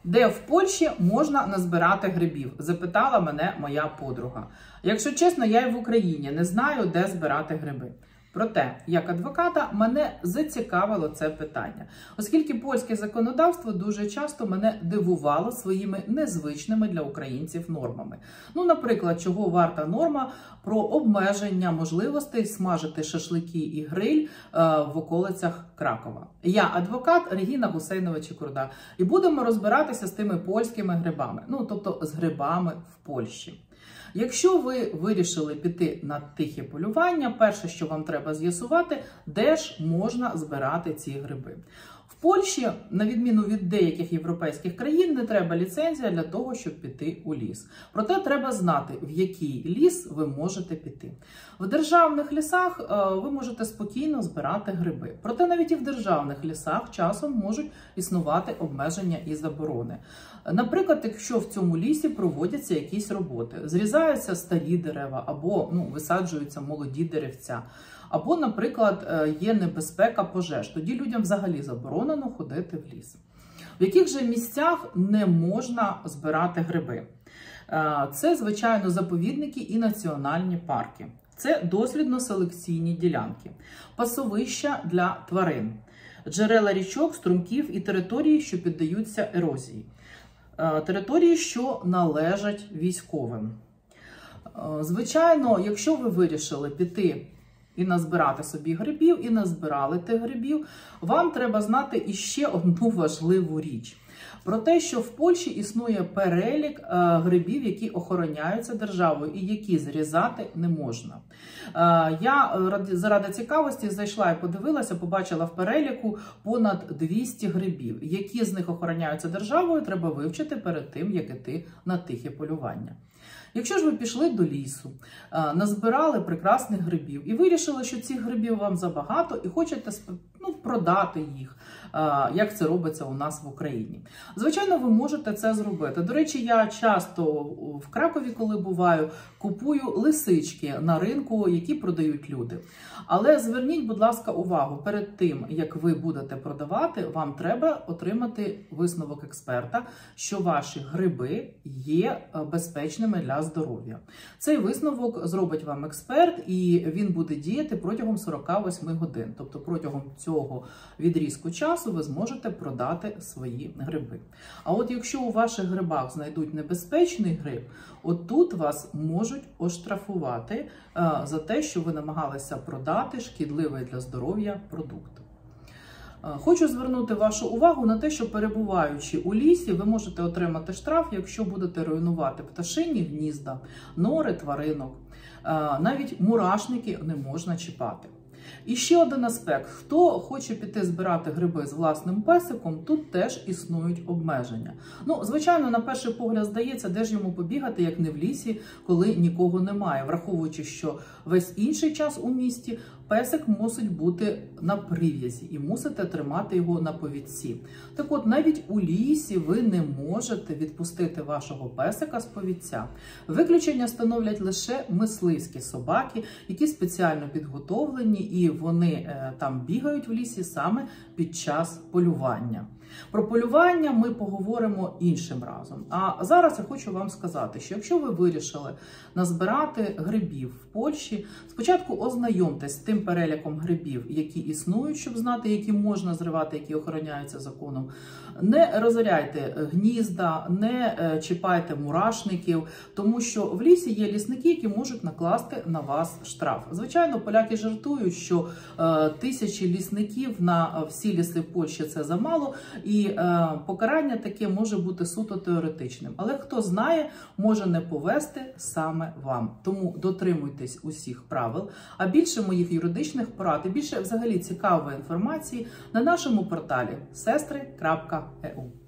Де в Польщі можна назбирати грибів? Запитала мене моя подруга. Якщо чесно, я і в Україні не знаю, де збирати гриби. Проте, як адвоката, мене зацікавило це питання, оскільки польське законодавство дуже часто мене дивувало своїми незвичними для українців нормами. Ну, наприклад, чого варта норма про обмеження можливостей смажити шашлики і гриль в околицях Кракова. Я адвокат Регіна Гусейнова-Чекурда, і будемо розбиратися з тими польськими грибами, ну, тобто з грибами в Польщі. Якщо ви вирішили піти на тихе полювання, перше, що вам треба з'ясувати, де ж можна збирати ці гриби. В Польщі, на відміну від деяких європейських країн, не треба ліцензія для того, щоб піти у ліс. Проте треба знати, в який ліс ви можете піти. В державних лісах ви можете спокійно збирати гриби. Проте навіть і в державних лісах часом можуть існувати обмеження і заборони. Наприклад, якщо в цьому лісі проводяться якісь роботи, зрізаються старі дерева або висаджуються молоді деревця, або, наприклад, є небезпека пожеж, тоді людям взагалі заборонено ходити в ліс. В яких же місцях не можна збирати гриби? Це, звичайно, заповідники і національні парки. Це дослідно-селекційні ділянки, пасовища для тварин, джерела річок, струмків і території, що піддаються ерозії. Території, що належать військовим. Звичайно, якщо ви вирішили піти і назбирати собі грибів, і назбирали тих грибів, вам треба знати іще одну важливу річ. Про те, що в Польщі існує перелік грибів, які охороняються державою і які зрізати не можна. Я заради цікавості зайшла і подивилася, побачила в переліку понад 200 грибів. Які з них охороняються державою, треба вивчити перед тим, як іти на тихе полювання. Якщо ж ви пішли до лісу, назбирали прекрасних грибів і вирішили, що цих грибів вам забагато і хочете продати їх, як це робиться у нас в Україні. Звичайно, ви можете це зробити. До речі, я часто в Кракові, коли буваю, купую лисички на ринку, які продають люди. Але зверніть, будь ласка, увагу, перед тим, як ви будете продавати, вам треба отримати висновок експерта, що ваші гриби є безпечними для здоров'я. Цей висновок зробить вам експерт, і він буде діяти протягом 48 годин. Тобто протягом цього відрізку часу ви зможете продати свої гриби. А от якщо у ваших грибах знайдуть небезпечний гриб, от тут вас можуть оштрафувати за те, що ви намагалися продати шкідливий для здоров'я продукт. Хочу звернути вашу увагу на те, що перебуваючи у лісі, ви можете отримати штраф, якщо будете руйнувати пташині гнізда, нори тваринок. Навіть мурашники не можна чіпати. І ще один аспект. Хто хоче піти збирати гриби з власним песиком, тут теж існують обмеження. Звичайно, на перший погляд здається, де ж йому побігати, як не в лісі, коли нікого немає. Враховуючи, що весь інший час у місті песик мусить бути на прив'язі і мусите тримати його на повідці. Так от, навіть у лісі ви не можете відпустити вашого песика з повідця. Виключення становлять лише мисливські собаки, які спеціально підготовлені, і вони там бігають в лісі саме під час полювання. Про полювання ми поговоримо іншим разом. А зараз я хочу вам сказати, що якщо ви вирішили назбирати грибів в Польщі, спочатку ознайомтесь з тим переліком грибів, які існують, щоб знати, які можна зривати, які охороняються законом. Не розоряйте гнізда, не чіпайте мурашників, тому що в лісі є лісники, які можуть накласти на вас штраф. Звичайно, поляки жартують, що 1000 лісників на всі ліси Польщі – це замало, і покарання таке може бути суто теоретичним. Але хто знає, може не повести саме вам. Тому дотримуйтесь усіх правил. А більше моїх юридичних порад і більше взагалі цікавої інформації на нашому порталі sestry.eu.